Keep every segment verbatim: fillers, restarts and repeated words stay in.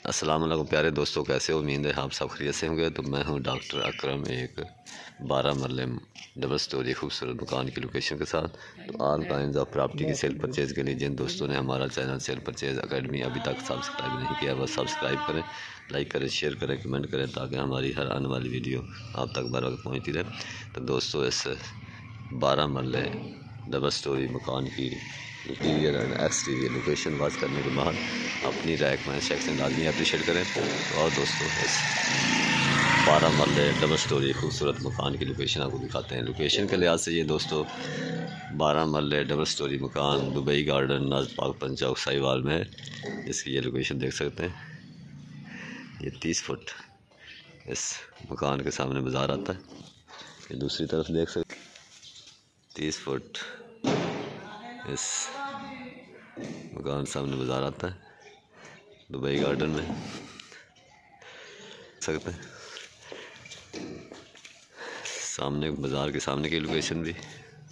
अस्सलाम वालेकुम प्यारे दोस्तों, कैसे हो? उम्मीद है आप सब खैरियत से होंगे। तो मैं हूं डॉक्टर अकरम, एक बारह मरले डबल स्टोरी खूबसूरत मकान की लोकेशन के साथ। तो ऑल काइंड ऑफ प्रॉपर्टी की सेल परचेज़ के लिए जिन दोस्तों ने हमारा चैनल सेल परचेज़ अकेडमी अभी तक सब्सक्राइब नहीं किया, बस सब्सक्राइब करें, लाइक करें, शेयर करें, कमेंट करें, ताकि हमारी हर आने वाली वीडियो आप तक बर वक्त पहुँचती रहे। तो दोस्तों, इस बारह मरले डबल स्टोरी मकान की interior and exterior location watch करने के बाद अपनी राय कमेंट सेक्शन में लाजमी अप्रिशिएट करें। और दोस्तों, इस बारह मरले डबल स्टोरी खूबसूरत मकान की लोकेशन आपको दिखाते हैं। लोकेशन के लिहाज से ये दोस्तों बारह मरले डबल स्टोरी मकान दुबई गार्डन नाज पाक पंचौक साहिवाल में है। इसकी ये लोकेशन देख सकते हैं। ये तीस फुट इस मकान के सामने बाज़ार आता है। ये दूसरी तरफ देख सकते तीस फुट इस मकान सामने बाज़ार आता है दुबई गार्डन में सकते हैं। सामने बाज़ार के सामने की लोकेशन भी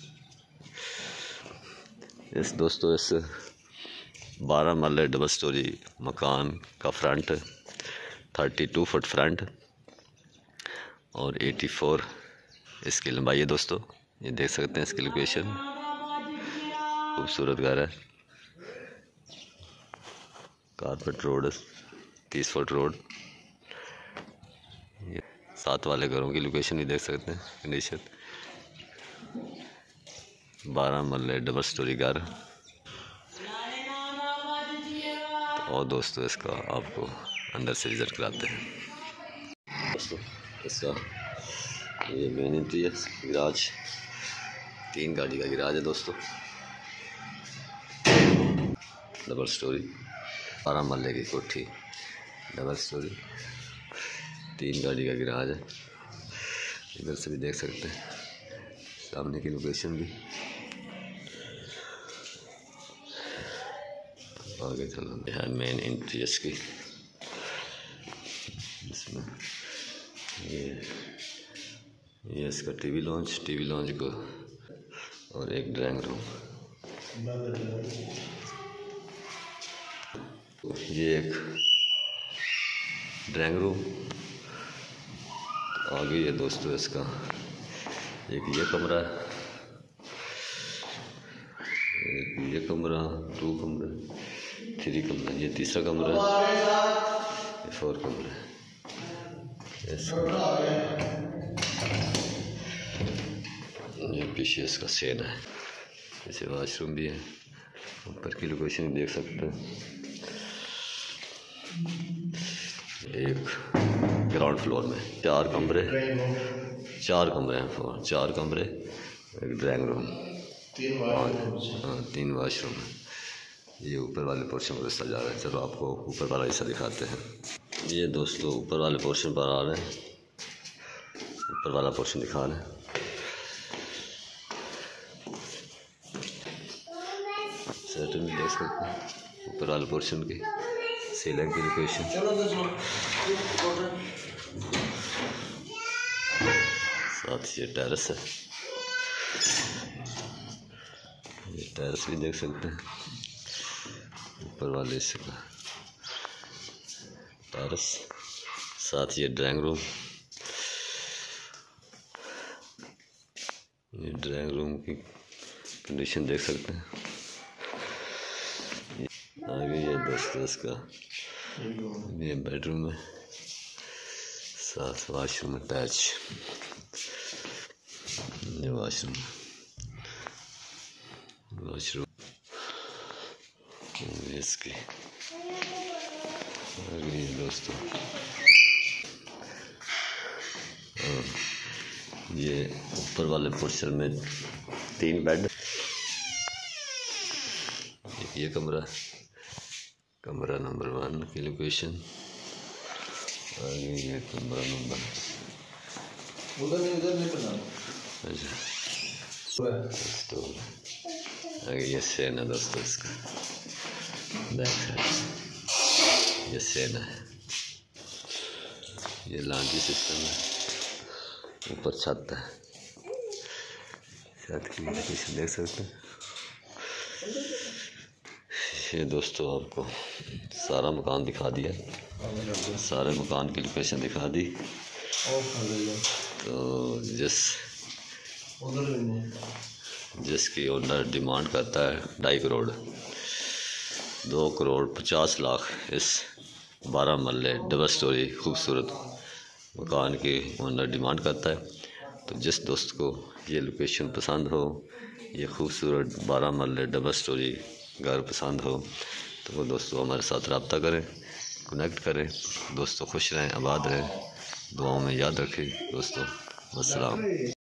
इस दोस्तों इस बारह मरले डबल स्टोरी मकान का front thirty two foot front और एटी फोर इसकी लंबाई है। दोस्तों, ये देख सकते हैं इसकी लोकेशन, खूबसूरत घर है। कारपेट रोड, तीस फुट रोड। ये साथ वाले घरों की लोकेशन भी देख सकते हैं, कंडीशन। बारह मरले डबल स्टोरी घर। और दोस्तों, इसका आपको अंदर से विजिट कराते हैं। दोस्तों, इसका ये मेन एंट्री है, गिराज, तीन गाड़ी का गिराज है। दोस्तों, डबल स्टोरी बारह मरले की कोठी, डबल स्टोरी, तीन गाड़ी का गिराज है। इधर से भी देख सकते हैं सामने की लोकेशन भी। आगे चलो, है मेन एंट्री इसकी। इसमें ये ये इसका टीवी लॉन्च टीवी लॉन्च को और एक ड्राइंग रूम। ये एक ड्राइंग रूम। आगे ये दोस्तों इसका एक ये कमरा है, एक ये कमरा, टू कमरे, थ्री कमरा, ये तीसरा कमरा है, ये फोर कमरा है। ये पीछे इसका सेन है। इसे वाशरूम भी है। ऊपर की लोकेशन देख सकते हैं। एक ग्राउंड फ्लोर में चार कमरे चार कमरे हैं फ्लोर चार कमरे, एक ड्राइंग रूम, हाँ तीन वाशरूम है। ये ऊपर वाले पोर्शन पर सजा रहा है। चलो आपको ऊपर वाला हिस्सा दिखाते हैं। ये दोस्तों ऊपर वाले पोर्शन पर आ रहे हैं, ऊपर वाला पोर्शन दिखा रहे हैं। सेटिंग भी देख सकते हैं ऊपर वाले पोर्शन की, सीलिंग की लोकेशन। साथ ये टेरेस है, ये टेरेस भी देख सकते हैं ऊपर वाले हिस्से का टेरेस। साथ ये ड्राइंग रूम, ये ड्राइंग रूम की कंडीशन देख सकते हैं। आगे ये दोस्तों इसका ये बेडरूम है, साथ वाशरूम अटैच। ये वाशरूम वाशरूम इसकी आगे ये दोस्तों ये ऊपर वाले पोर्शन में तीन बेड। ये कमरा कमरा नंबर वन की लोकेशन। आगे ये कमरा नंबर उधर नहीं उधर नहीं बना। अच्छा, आगे ये सेन है दोस्तों, इसका बैक साइड ये सेन है। ये लॉन्ड्री सिस्टम है, ऊपर छत है। छत की लोकेशन देख सकते हैं। ये दोस्तों आपको सारा मकान दिखा दिया, सारे मकान की लोकेशन दिखा दी। तो जिस जिसकी ओनर डिमांड करता है ढाई करोड़ दो करोड़ पचास लाख इस बारह मरले डबल स्टोरी खूबसूरत मकान की ओनर डिमांड करता है। तो जिस दोस्त को ये लोकेशन पसंद हो, ये खूबसूरत बारह मरले डबल स्टोरी घर पसंद हो, तो वो दोस्तों हमारे साथ रब्ता करें, कनेक्ट करें। दोस्तों खुश रहें, आबाद रहें, दुआओं में याद रखें दोस्तों। अस्सलाम।